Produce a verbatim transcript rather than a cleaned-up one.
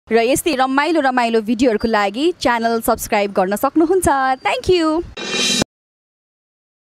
र यस्तै रमाइलो रमाइलो भिडियोहरुको लागि च्यानल सब्स्क्राइब गर्न सक्नुहुन्छ। Thank you.